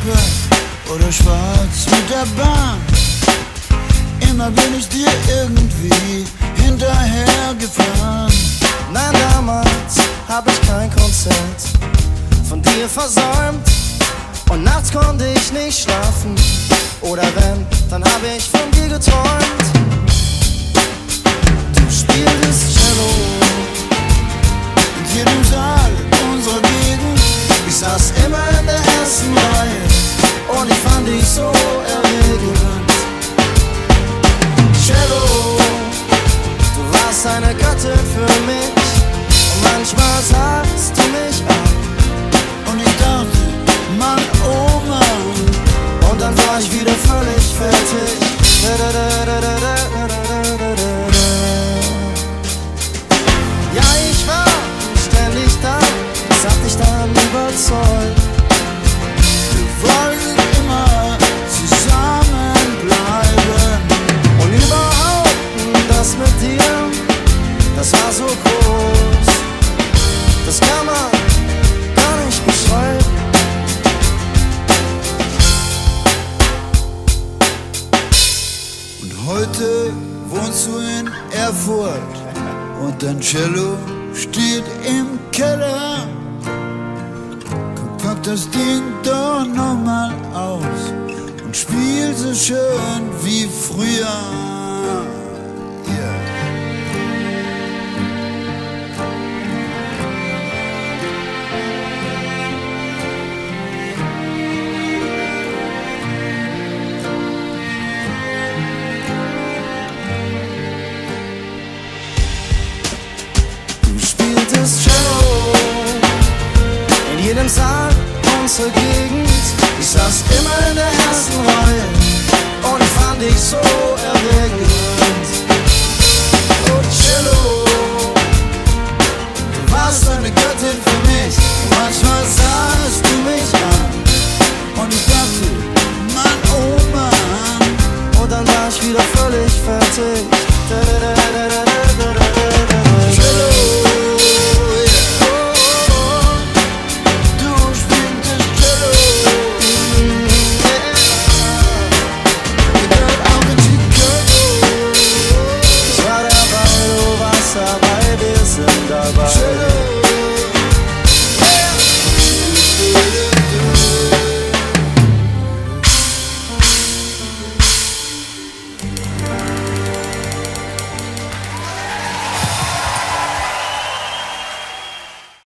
Ampel oder schwarz mit der Bahn. Immer bin ich dir irgendwie hinterhergefahren. Nein, damals hab ich kein Konzert von dir versäumt und nachts konnte ich nicht schlafen. Oder wenn, dann hab ich von dir geträumt. Du spieltest Cello in jedem Saal unserer Gegend. Ich saß immer in der ersten Reihe und ich fand dich so erregend. Cello, du warst eine Göttin für mich und manchmal sahst du mich an. Und ich dachte, Mann, oh Mann. Und dann war ich wieder völlig fertig. Ja, ich war ständig da, das hat dich dann überzeugt. Wir wollten immer zusammenbleiben. Und überhaupt, das mit dir, das war so groß. Das kann man gar nicht beschreiben. Und heute wohnst du in Erfurt und dein Cello steht im Keller. Komm, pack das Ding doch nochmal aus und spiel so schön wie früher. Yeah. Cello in jedem Saal unserer Gegend. Ich saß immer in der ersten Reihe und ich fand dich so erregend. Oh Cello, Du warst eine Göttin für mich. Manchmal sahst du mich an und ich dachte, Mann, oh Mann. und dann war ich wieder völlig fertig.